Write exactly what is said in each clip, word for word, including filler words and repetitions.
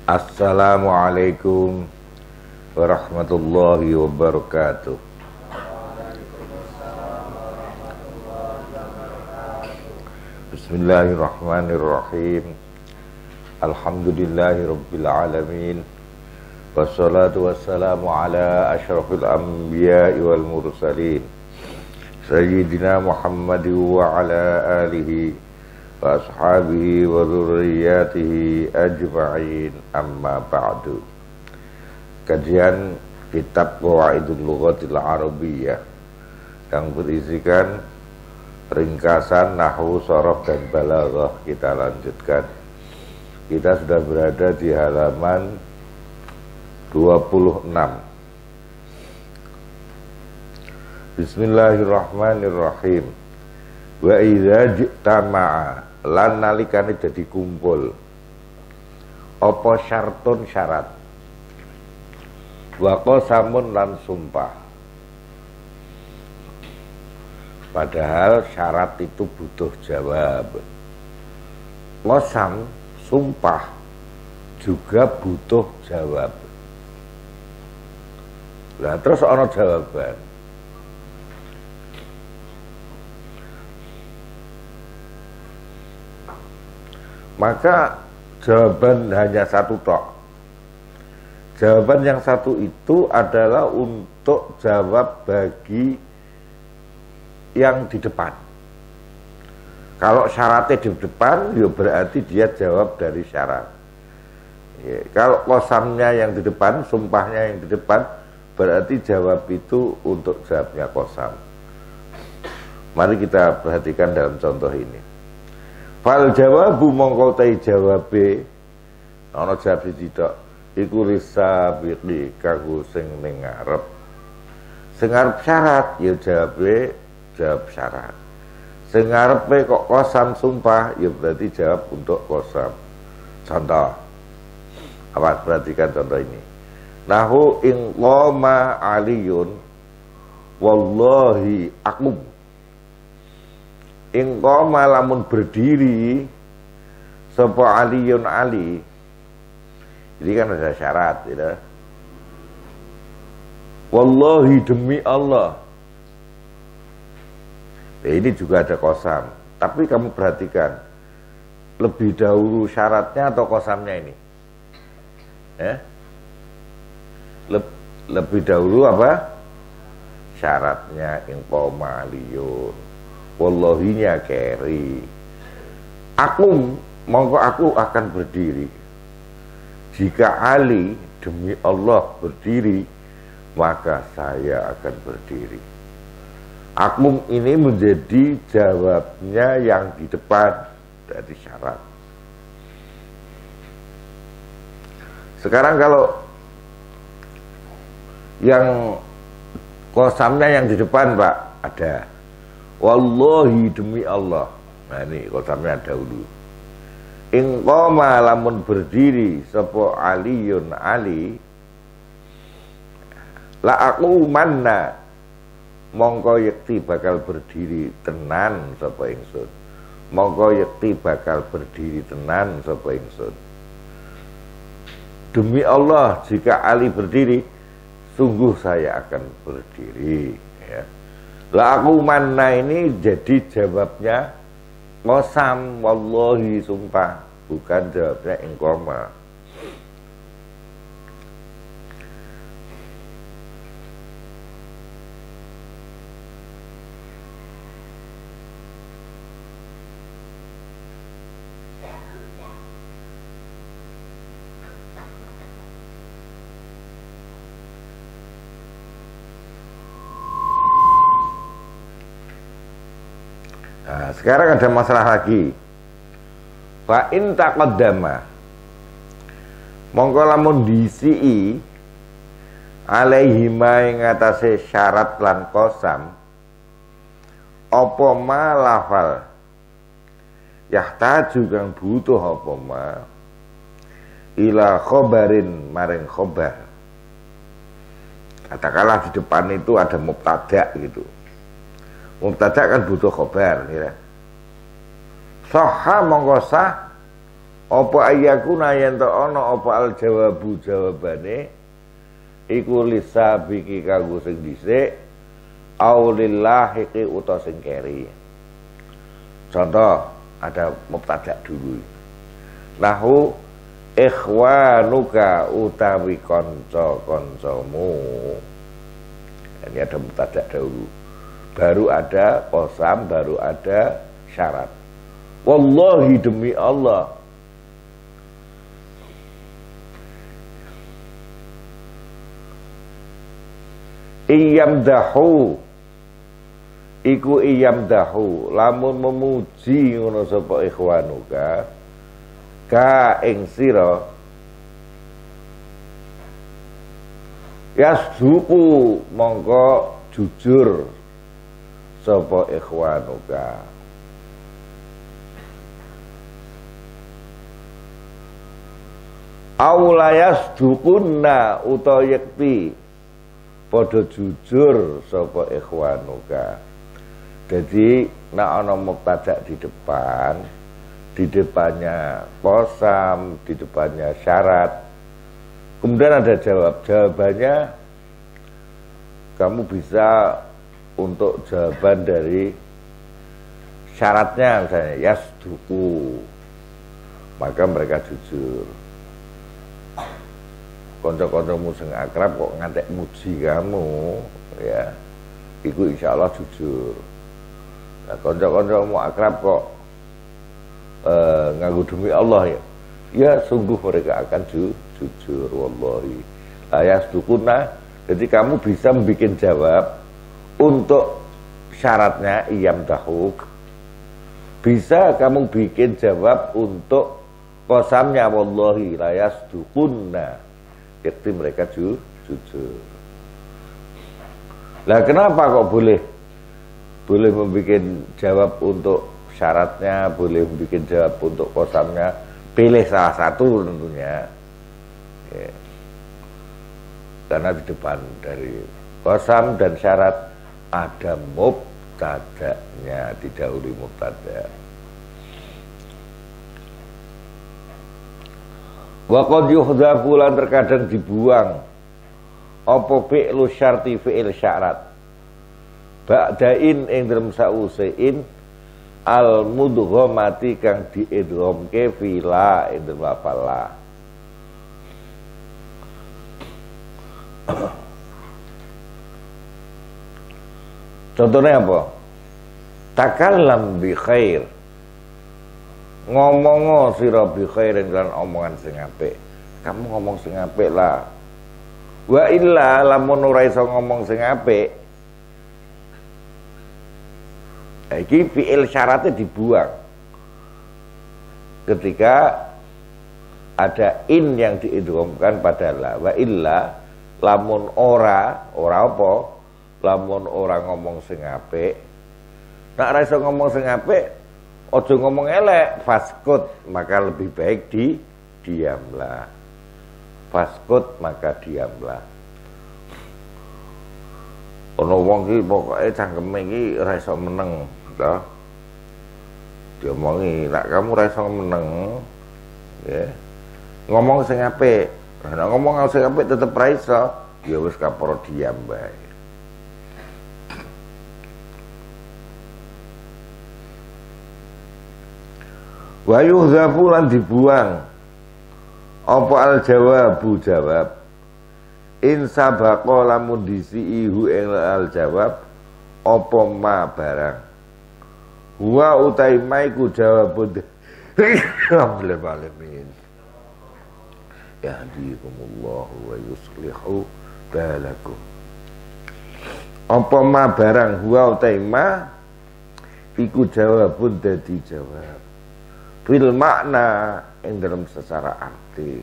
Assalamualaikum warahmatullahi wabarakatuh. Bismillahirrahmanirrahim. Alhamdulillahi rabbil alamin. Wassalatu wassalamu ala asyrafil anbiya'i wal mursalin Sayyidina Muhammad wa ala alihi wa ashabihi wa dzurriyyatihi ajma'in, amma ba'du. Kajian kitab Qawaidul Lughatil Arabiyyah yang berisikan ringkasan nahwu, sharaf dan balaghah kita lanjutkan. Kita sudah berada di halaman dua puluh enam. Bismillahirrahmanirrahim. Wa idza ji'tama'a, lan nalikane dadi kumpul apa syartun syarat, wa qasamun lan sumpah. Padahal syarat itu butuh jawab. Qasam, sumpah juga butuh jawab. Nah, terus ana jawaban. Maka jawaban hanya satu tok. Jawaban yang satu itu adalah untuk jawab bagi yang di depan. Kalau syaratnya di depan, ya berarti dia jawab dari syarat. Ya, kalau qasamnya yang di depan, sumpahnya yang di depan, berarti jawab itu untuk jawabnya qasam. Mari kita perhatikan dalam contoh ini. Fal jawabu mongko tai jawabe ana jawab tidak iku risabiqi kanggo sing ning ngarep. Sing ngarep syarat ya jawabe jawab syarat. Sing ngarepe kok qasam sumpah ya berarti jawab untuk qasam. Contoh. Apa, perhatikan contoh ini. Nahu in qama aliyun wallahi aqum. In qama lamun berdiri sapa aliyun ali. Jadi kan ada syarat, tidak? Wallahi demi Allah. Nah, ini juga ada qasam. Tapi kamu perhatikan, lebih dahulu syaratnya atau qasamnya ini? Eh? Leb lebih dahulu apa? Syaratnya in qama aliyun. Wallahinya keri. Aku mongko aku akan berdiri. Jika Ali demi Allah berdiri, maka saya akan berdiri. Akum ini menjadi jawabnya yang di depan dari syarat. Sekarang kalau yang qasamnya yang di depan, Pak, ada wallahi demi Allah. Nah ini qasamnya dahulu. In qama lamun berdiri sapa aliyun ali la aku manna mongko yekti bakal berdiri tenan sapa ingsun. Mongko yekti bakal berdiri tenan sapa ingsun. Demi Allah, jika Ali berdiri, sungguh saya akan berdiri, ya. La aku manna ini jadi jawabnya qasam, wallahi sumpah, bukan jawabnya in qama. Nah, sekarang ada masalah lagi. Fa in taqaddama mongko lamun disi alaihi ma ing atase syarat lan qasam apa ma lafal yahtaju kang butuh apa ma ila khobarin maring khobar. Katakanlah di depan itu ada mubtada gitu. Mubtada kan butuh khobar, ya. Sahha mongko sah Apa ayakuna yen to ana apa al jawabu jawabane iku lisabiki kanggo sing dhisik aulillahi ki uta sing keri. Contoh ada mubtada dulu. Nahu ikhwanuka utawi kanca-kancamu. Ini ada mubtada dahulu. Baru ada qasam, baru ada syarat. Wallahi demi Allah. Iyam dahu iku iyam dahu lamun memuji ngono sapa ikhwanuka ka ing sira yasduku mongko jujur sapa ikhwanuka aulayas dukunna utawa yakti padha jujur sapa ikhwanuka. Jadi nek ana mubtada di depan, di depannya qasam, di depannya syarat. Kemudian ada jawab. Jawabannya kamu bisa untuk jawaban dari syaratnya misalnya yasduku. Maka mereka jujur. Konco-koncomu sing akrab kok ngantek muji kamu, ya, iku insya Allah jujur. Nah, konco-koncomu akrab kok uh, nganggo demi Allah ya, ya sungguh mereka akan ju jujur, wallahi. Layas dukuna, jadi kamu bisa membuat jawab untuk syaratnya iyam dahuk. Bisa kamu bikin jawab untuk kosamnya wallahi layas dukuna. Yakti mereka ju, jujur. Lah kenapa kok boleh boleh membuat jawab untuk syaratnya, boleh membuat jawab untuk kosamnya? Pilih salah satu tentunya. Ya. Karena di depan dari kosam dan syarat ada mubtada'nya, didahului mubtada'. Wa qad yuhdhafu lan terkadang dibuang apa fi'lu syarti fi'il syarat ba'dain ing dalem sausein al mudghamati kang diidghamke fila ing dalem lafala. Contohnya apa? Takallam bi khair, ngomong sira bi khairin lan omongan sing apik. Kamu ngomong sing apik lah. Wa illa lamun ora iso ngomong sing apik, iki fi'il syaratnya dibuang. Ketika ada in yang diidghamkan pada la. Wa illa lamun ora, ora apa? Lamun ora ngomong sing apik. Nek ora iso ngomong sing apik, ojo ngomong elek, faskut, maka lebih baik di diamlah. Faskut maka diamlah. Ono wong ki pokoke cangkeme iki ora iso meneng, to. Diomongi, nek kamu ora iso meneng, ya. Ngomong sing apik. Nek ngomong sing apik tetep ora iso, ya wis kaporo diam bae. Wa yuhdhafu lan dibuang apa al jawabu jawab in sabaqa lamun disiihu ing al jawab apa ma barang huwa utai maiku jawabud rabbil alamin yahdikumullah wa yuslihu balakum apa ma barang huwa utai ma iku jawabun dadi jawab fil makna yang dalam secara arti.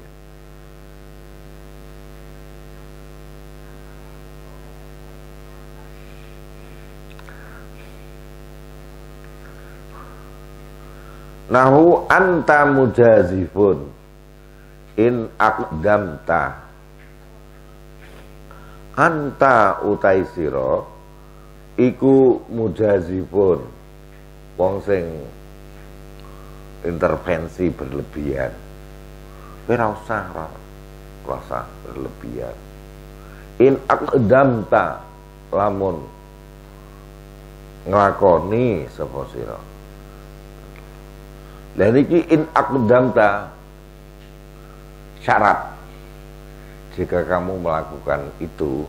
Nahu anta mujazifun in aqdamta. Anta utai sira iku mujazifun wong sing intervensi berlebihan. Kowe ora usah ora usah berlebihan. In aqdamta lamun nglakoni sapa sira. Lah niki in aqdamta syarat. Jika kamu melakukan itu,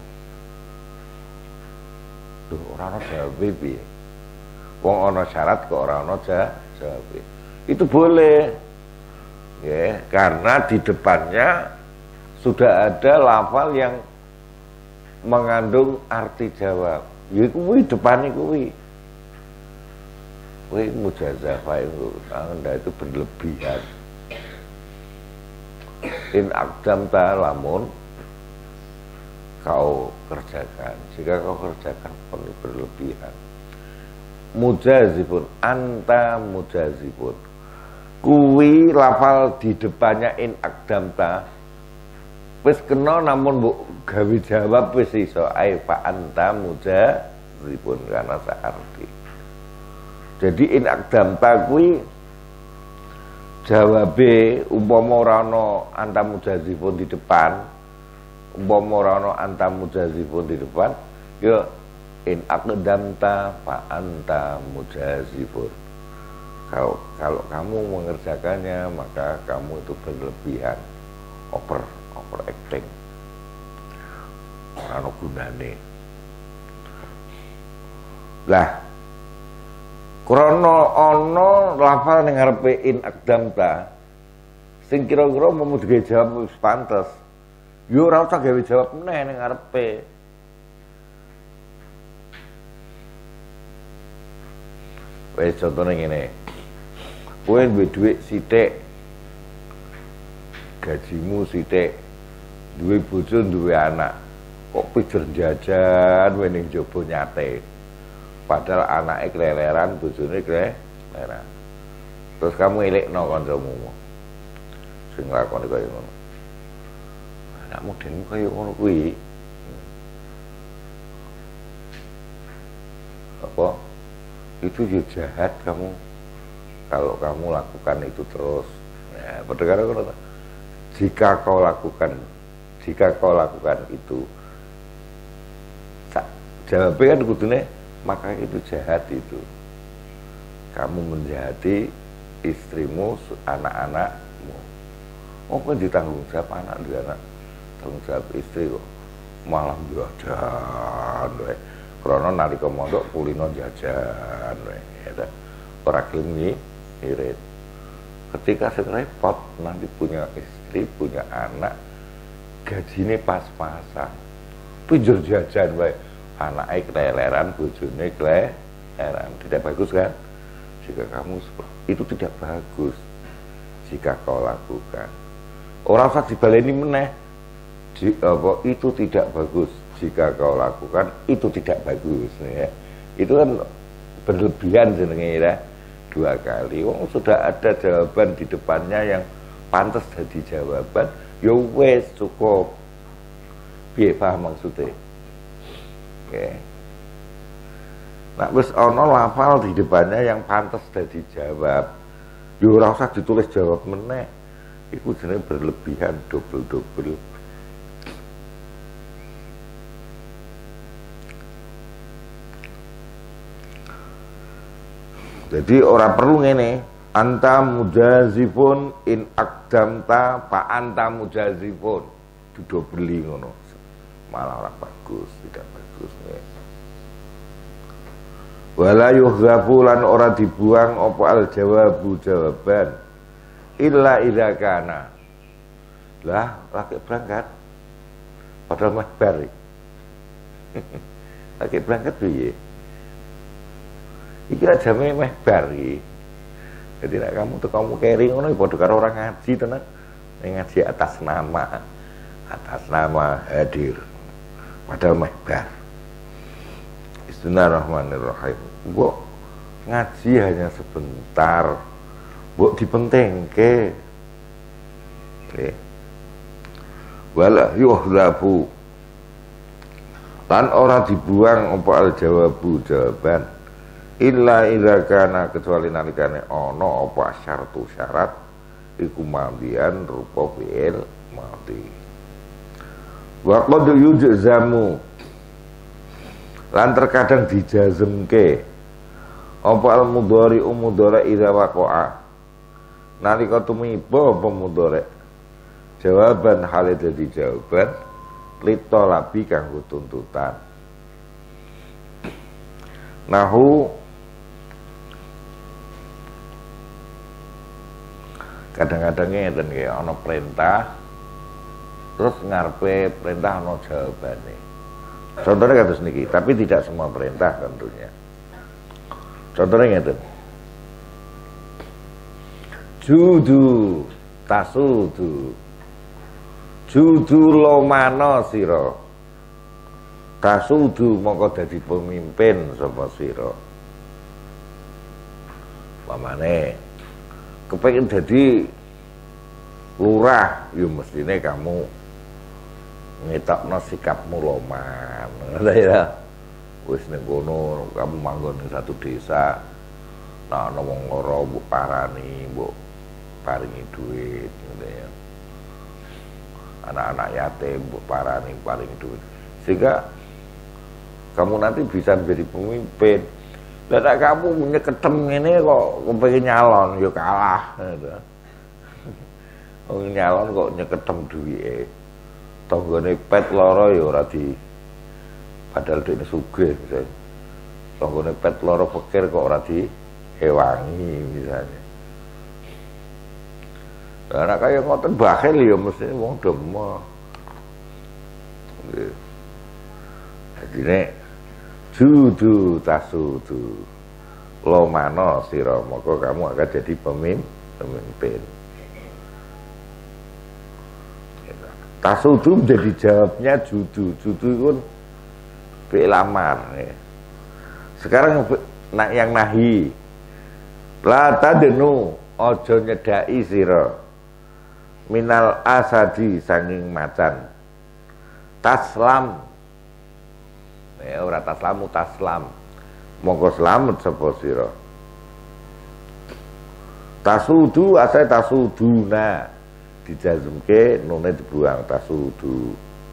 duh ora ono jawabe piye. Wong ono syarat kok ora ono jawabe. Itu boleh. Ya, karena di depannya sudah ada lafal yang mengandung arti jawab. Ya kuwi depane kuwi. Kuwi mujazafah itu, Anda itu berlebihan. In aqdamta lamun kau kerjakan, jika kau kerjakan pun berlebihan. Mujazibun, anta mujazibun. Kuwi lafal di depannya in aqdamta wis kena namun mbok gawe jawab wis iso ae fa anta mujazibun karena searti. Jadi in aqdamta kuwi jawabe umpama ora ana anta mujazibun di depan, umpama ora ana anta mujazibun di depan, ya in aqdamta fa anta mujazibun. Kalau kalau kamu mengerjakannya maka kamu itu berlebihan, over over acting, ora ono gunane. Lah krana ana lafal ning ngarepe in aqdamta sing kira-kira mau digawe jawab wis pantes, yo ora usah gawe jawab meneh ning ngarepe. Wis contone ngene. Kowe duwe dhuwit sithik, gajimu sithik, duwe bojo duwe anak, kok pijer jajan wae ning jaba nyate. Padahal anake keleleran, bojone keleleran. Terus kamu elekno kancamu. Sing nglakoni kaya ngono. Anakmu dene kaya ngono kuwi. Apa? Itu ya jahat kamu. Kalau kamu lakukan itu terus, ya, pendengar, jika kau lakukan, jika kau lakukan itu, jawabnya kan kudune, maka itu jahat itu. Kamu menjahati istrimu, anak-anakmu. Oh kan ditanggung jawab anak dia anak, tanggung jawab istri kok malah jajan, karena nalika mondok kulino jajan, ya, ora gelem irit. Ketika sing repot nanti punya istri, punya anak, gajine pas-pasan. Pinjur jajan wae. Anake keleleran, bojone keleleran. Tidak bagus kan? Jika kamu itu tidak bagus jika kau lakukan. Ora usah dibaleni meneh. Di, apa, itu tidak bagus jika kau lakukan, itu tidak bagus ya. Itu kan berlebihan jenenge ya. Dua kali, oh, sudah ada jawaban di depannya yang pantas jadi jawaban, ya wes cukup. Piye paham maksudnya? Oke. Nah, wes ono lafal di depannya yang pantas jadi jawab, ya ora usah ditulis jawab meneh. Iku jenenge berlebihan, double-double. Jadi orang perlu ngene, anta mujazifun in aqdamta fa anta mujazifun. Dudo beli ngono. Malah ora bagus, tidak bagus nih. Wala yuhzafu lan ora dibuang apa al jawabu jawaban illa idza kana. Lah, lagi berangkat. Padahal meh bari. Lagi berangkat piye? Iki aja meh bari. Jadi nek kamu tuh kamu keri ngono padha karo orang ngaji tenan. Ngaji atas nama. Atas nama hadir. Padahal meh bar. Bismillahirrahmanirrahim. Mbok ngaji hanya sebentar. Mbok dipentengke. Nggih. Wala yuhlafu. Lan ora dibuang apa al jawabu jawaban. illa idza kana kecuali nalikane ana apa syartu syarat iku madian rupa fi'il madi wa qad yujzamu lan terkadang dijazmke apa al mudhari umudhara idza waqa'a nalika tumiba apa mudhari jawaban hale dadi jawaban litolabi kanggo tuntutan nahu kadang-kadang ngeten nggih ana perintah terus ngarepe perintah ana jawabane. Contohnya kados niki, tapi tidak semua perintah tentunya. Contohnya ngeten. Judu tasudu. Judu lomano sira. Tasudu mongko dadi pemimpin sapa sira. Pamane kepengen jadi lurah, ya mestine kamu ngetokno sikapmu loman. Ya. Wis ning kono kamu manggon ning satu desa. Nah, ana wong lara mbok parani, mbok paringi duit gitu ya. Anak-anak yatim mbok parani, paringi duit. Sehingga kamu nanti bisa menjadi pemimpin. Lah kamu nyeketem ngene kok kepengin nyalon ya kalah gitu. Wong nyalon kok nyeketem duwike. Tanggane pet lara ya ora di padahal dene sugih misalnya. Tanggane pet lara pikir kok ora di hewangi misalnya. Lah nek kaya ngoten bakhil ya mesti wong demoh. Nggih. Dadine judu tasudu lomano sira maka kamu akan jadi pemimpin. Tasudu menjadi jawabnya judu. Judu itu fi'il amar ya. Sekarang yang nahi la tadenu ojo nyedai sira minal asadi sanging macan taslam ya ora taslamu taslam monggo slamet sapa sira tasudu asal tasuduna dijazmke nune dibuang tasudu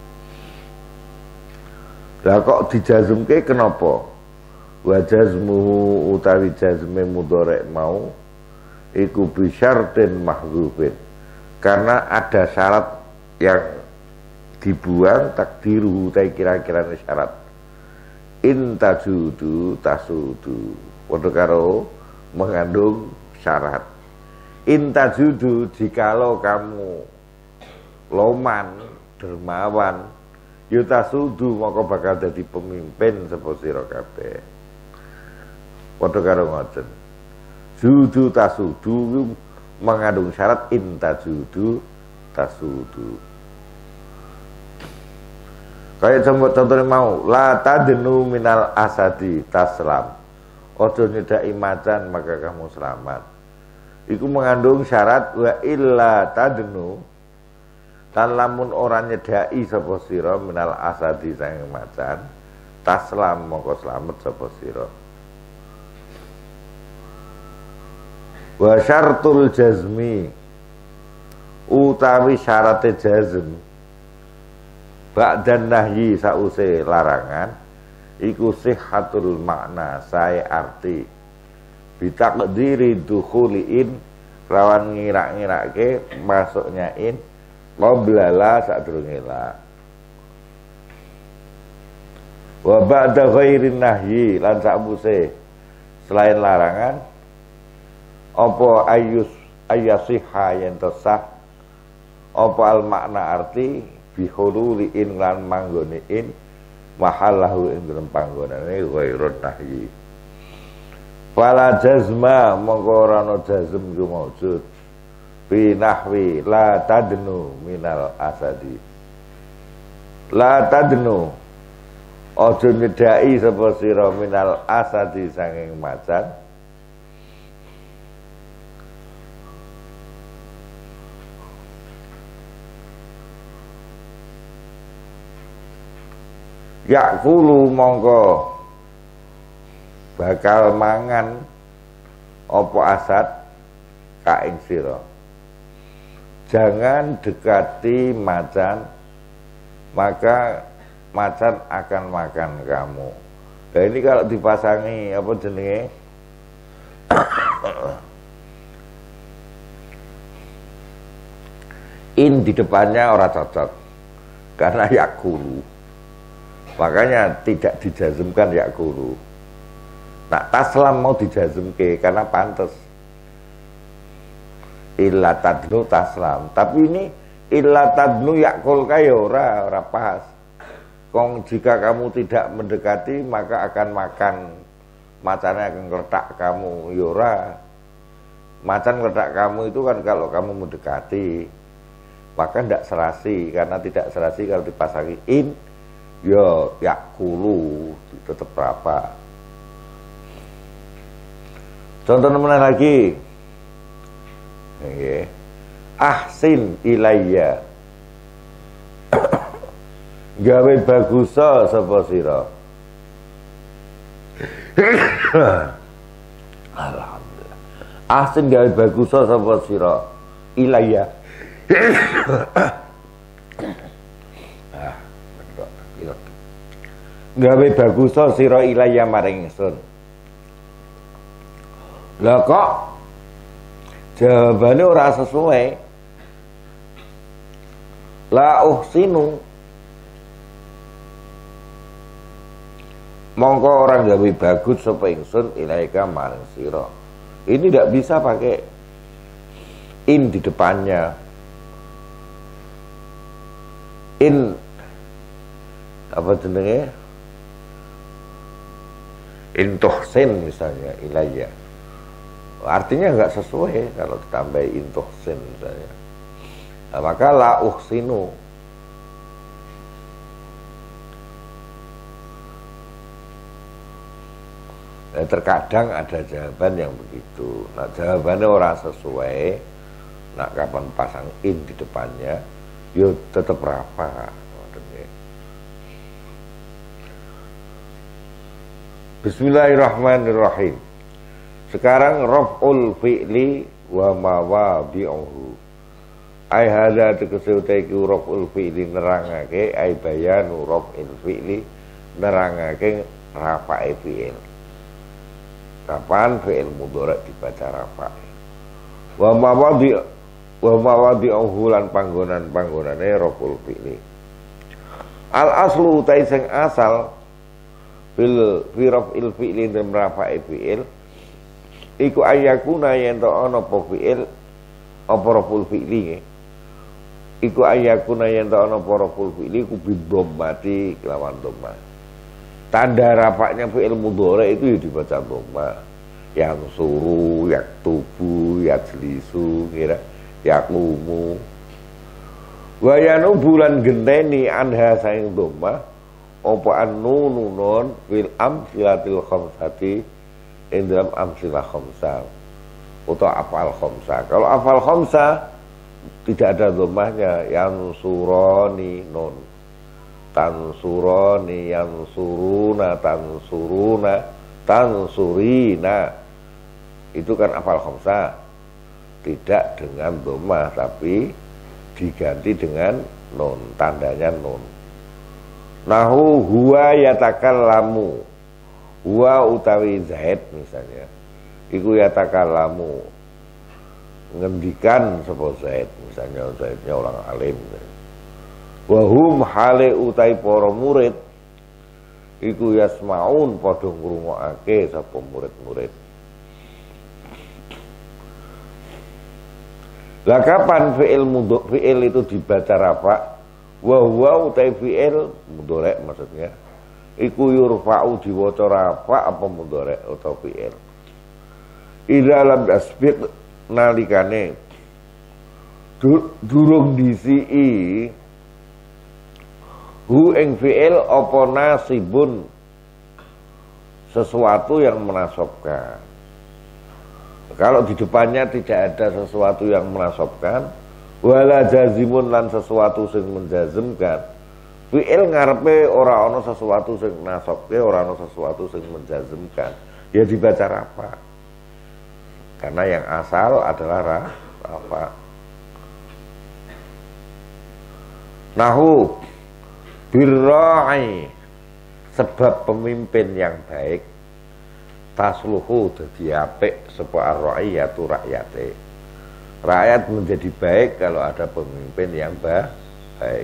lah kok dijazmke kenapa wa jazmuhu utawi jazme mudhari mau iku bisyartin mahdzufin karena ada syarat yang dibuang takdiru tay kira-kira syarat in tajudu tasudu padha karo mengandung syarat in tajudu jikalau kamu loman dermawan ya tasudu maka bakal jadi pemimpin sapa sira kabeh padha karo ngoten judu tasudu mengandung syarat in tajudu tasudu kayak contohnya mau la tadnu minal asadi taslam ojo nyedaki macan maka kamu selamat iku mengandung syarat wa illa tadnu tan lamun ora nyedaki sapa sira minal asadi sang macan taslam maka selamat sapa sira wa syartul jazmi utawi syarate jazm ba'dan nahyi sause larangan iku sihhatul makna sae arti bitaqdiri dukhuliin rawan ngira-ngirake masuknya in qoblala sadurunge la wa ba'da ghairin nahyi lan sause selain larangan apa ayus ayasihha yen tesah apa al makna arti bihululi in lan manggone in mahallahu ing dalem panggonane ghairun nahyi fala jazma mongko ora ana jazm ku maujud fi nahwi la tadnu minal asadi la tadnu aja nyedaki sapa sira minal asadi sanging macan yakulu mongko bakal mangan opo asad ka ing sira. Jangan dekati macan, maka macan akan makan kamu. Nah ini kalau dipasangi apa jenenge in di depannya orang cocok karena yakulu, makanya tidak dijazmkan yakulu. Nah taslam mau dijazmke karena pantes illa tadnu taslam, tapi ini illa tadnu yakul kayo ora ora pas. Kong jika kamu tidak mendekati maka akan makan, macannya akan ngeletak kamu. Yora, macan ngeletak kamu itu kan kalau kamu mendekati, maka tidak serasi, karena tidak serasi kalau dipasangi in, yo yakulu tetap berapa. Contoh mana lagi? Okay. Ahsin ilayya. Gawe bagusa sapa sira. Alhamdulillah. Ahsin gawe bagusa sapa sira. Ilayya. Ah, gawe bagusa sira ilayya maring ingsun. Lah kok jawabane ora sesuai. La uhsinu, mongko orang gawe bagus sapa ingsun ilaika maring sira. Ini tidak bisa pakai in di depannya. In apa jenenge? In tuhsin misalnya ilayya. Artinya enggak sesuai kalau ditambah in tuhsin misalnya. Nah, maka la uhsinu. Nah, terkadang ada jawaban yang begitu. Nah jawabannya orang sesuai. Nah kapan pasang in di depannya, yo tetap berapa. Bismillahirrahmanirrahim. Sekarang raf'ul fi'li wa mawadhi'uhu. Ai hadza tegese iku raf'ul fi'li nerangake ai bayanu raf'il fi'li nerangake rafa'i fi'il. Kapan fi'il mudhari dibaca rafa'. Wa mawadhi wa mawadhi'uhu lan panggonan-panggonane raf'ul fi'li. Al aslu utai sing asal fil fi raf'il fi'li dan rafa'i fi'il iku ayakuna yen to ana apa fi'il apa raf'ul fi'li iku ayakuna yen to ana apa raf'ul fi'li ku bidhammati kelawan dhammah. Tanda rafaknya fi'il mudhari itu ya dibaca dhamma. Yang suru, yak tubu, yak jelisu, kira yak lumu. Wayanu bulan genteni anha saing dhamma apa annunu nun fil amsilatil khamsati ing dalam amsilah khamsah atau afal khamsah. Kalau afal khamsah tidak ada dhammahnya, yang suroni nun, tansuroni, yang suruna, tansuruna, tansurina, itu kan afal khamsah, tidak dengan dhammah tapi diganti dengan nun, tandanya nun. Nahu huwa yatakallamu, huwa utawi Zaid misalnya, iku yatakallamu ngendikan sapa Zaid, misalnya Zaidnya orang alim. Wahum hale utai para murid iku yasmaun padha ngrungokake sapa murid-murid. Lah kapan fi'il mudhari fi'il itu dibaca rafa? Wa huwa utai fi'il mudhari maksudnya iku yurfa'u diwaca rafa apa mudhari atau fi'il. Ila lam tasbiq nalikane durung disii hu ing fi'il apa nasibun sesuatu yang menasabkan. Kalau di depannya tidak ada sesuatu yang menasabkan, wala jazimun lan sesuatu sing menjazmkan, fi'il ngarepe ora ana sesuatu sing nasabke, ora ana sesuatu sing menjazmkan. ya dibaca rafa. Karena yang asal adalah ra, rafa. Nahu birra'i, sebab pemimpin yang baik tasluhu dadi apik sapa ar-ra'iyatu rakyate. Rakyat menjadi baik kalau ada pemimpin yang baik.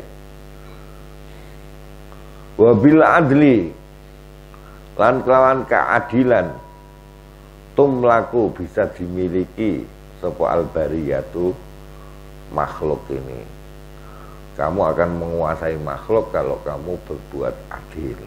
Wabil adli, lan kelawan keadilan tumlaku bisa dimiliki sapa al-bariyatu makhluk ini. Kamu akan menguasai makhluk kalau kamu berbuat adil.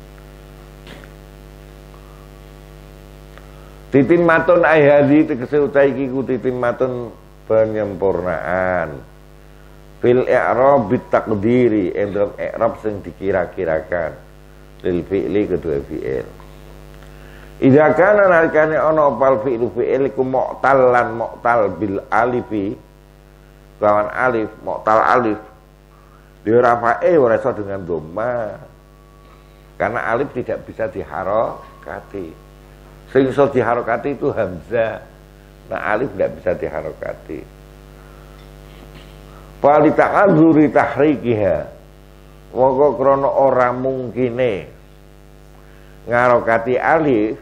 Titin matun ayhadi tegese utai kiku titin matun penyempurnaan fil i'rab bit taqdiri ing dalam i'rab sing dikira-kirakan lil fi'li kedua fi'il. Idza kana nalikane ana opal fi'lu fi'il iku mu'tallan mu'tal bil alifi lawan alif mu'tal alif dirafae ora iso dengan dhamma karena alif tidak bisa diharokati. Sing iso diharokati itu hamzah. Nah alif tidak bisa diharokati. Fali ta'adzuri tahrikiha, maka krana ora mungkine ngarokati alif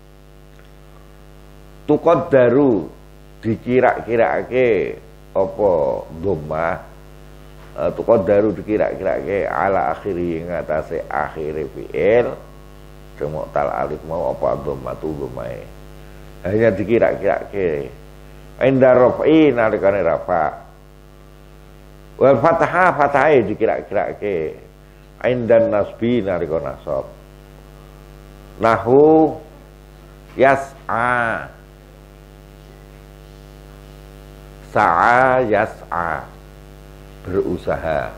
tuqaddaru dikira-kirake apa dhammah, tuqaddaru dikira-kirake ala akhiri ing atase akhire fi'il mu'tal alif mau apa dhammatu dhammae. Hanya dikira-kirake inda raf'i nalikane rafa, wal fathah fathai dikira-kirake inda nasbi nalika nasab. Nahu yas'a, sa'a yas'a, berusaha.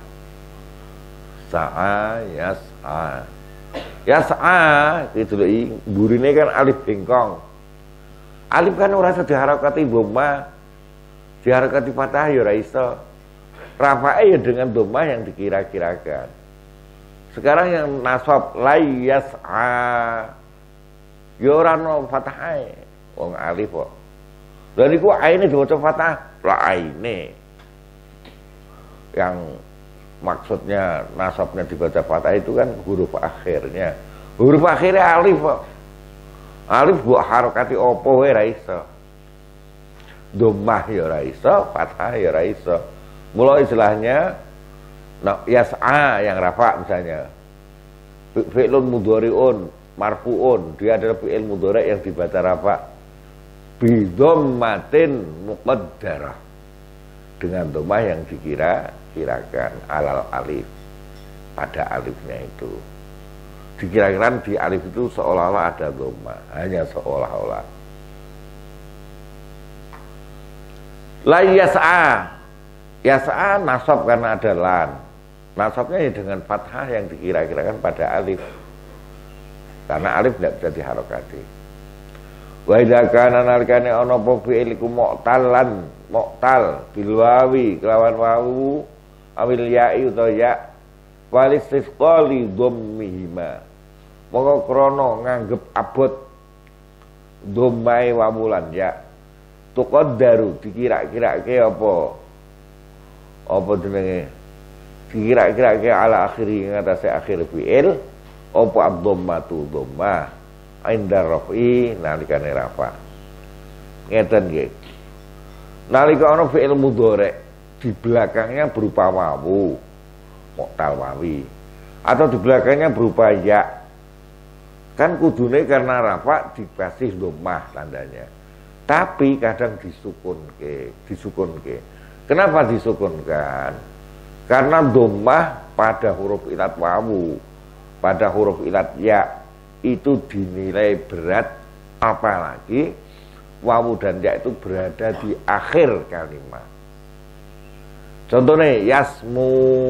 Sa'a yas'a, yas'a gitu lho, burine kan alif bengkong. Alif kan ora iso diharakati dhamma, diharakati fathah ya ora iso. Rafae ya dengan dhamma yang dikira-kirakan. Sekarang yang nasab la yas'a ya ora ono fathahe, wong alif kok. Lha niku aine diwaca fathah, la aine. Yang maksudnya nasabnya dibaca fathah itu kan huruf akhirnya. Huruf akhirnya alif kok. Alif buat harokati opo wae ra iso. Dhammah ya ora iso, fathah ya ora iso. Mula istilahnya nah, yas'a yang rafa misalnya. Fi'lun mudhari'un marfu'un, dia adalah fi'il mudhari' yang dibaca rafa. Bi dhammatin muqaddarah. Dengan dhammah yang dikira-kirakan alal alif. Pada alifnya itu. Dikira-kira di alif itu seolah-olah ada dhamma, hanya seolah-olah. La yas'a, yas'a nasab karena ada lan. Nasabnya ya dengan fathah yang dikira-kirakan pada alif. Karena alif tidak bisa diharokati. Wa idza kana nalikane ana apa fi'il iku mu'talan, mu'tal bil wawi kelawan wawu awil ya'i utawa ya wal istisqali dhammihima. Maka krono nganggep abot dhammae wamulan ya tuqaddaru dikira-kirake apa apa jenenge dikira-kirake ala akhiri ngatasé akhir fi'il apa ad-dhammatu dhammah inda raf'i nalikane rafa. Ngeten nggih. Nalika ana fi'il mudhari' di belakangnya berupa wawu mu'tal wawi atau di belakangnya berupa ya, kan kudune karena rafa dikasih dhammah tandanya. Tapi kadang disukunke, disukunke. Kenapa disukunkan? Karena dhammah pada huruf ilat wawu, pada huruf ilat ya itu dinilai berat, apalagi wawu dan ya itu berada di akhir kalimat. Contohnya yasmu,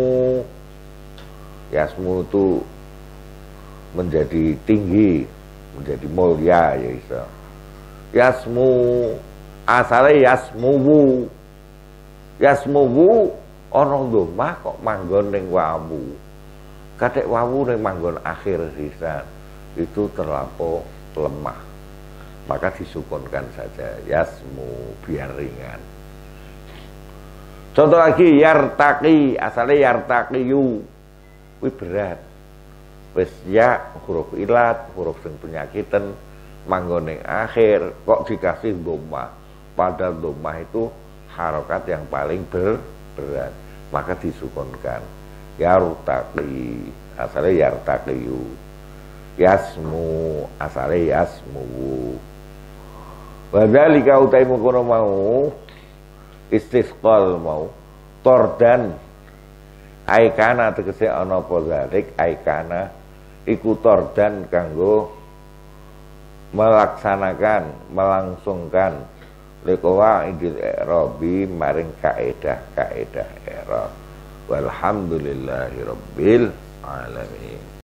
yasmu itu menjadi tinggi, menjadi mulia ya isa. Yasmu asalnya yasmuwu, yasmuwu ono dhammah kok manggon ning wawu. Kadek wawu ning manggon akhir sisan itu terlampau lemah. maka disukunkan saja, yasmu, biar ringan. Contoh lagi, yartaki, asalnya yartakiyu, wih berat. Wis ya, huruf ilat, huruf sing penyakitan, manggoning akhir, kok dikasih dhammah. Padahal dhammah itu harokat yang paling ber, berat, maka disukunkan. Yartaki, asalnya yartakiyu. Yasmu, asalnya yasmu. Wadzalika utai mengkono mau istisqal mau tordan aikana tegese ana apa zalik aikana iku tordan kanggo melaksanakan melangsungkan likowa idil i'rabi maring kaedah kaedah i'rab walhamdulillahi rabbil alamin.